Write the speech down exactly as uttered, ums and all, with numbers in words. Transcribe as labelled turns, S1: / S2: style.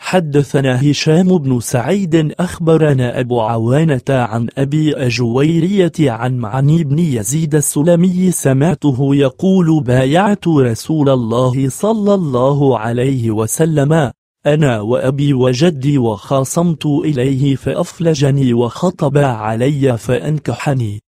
S1: حدثنا هشام بن سعيد أخبرنا أبو عوانة عن أبي جويرية عن معني بن يزيد السلمي سمعته يقول بايعت رسول الله صلى الله عليه وسلم أنا وأبي وجدي وخاصمت إليه فأفلجني وخطب علي فأنكحني.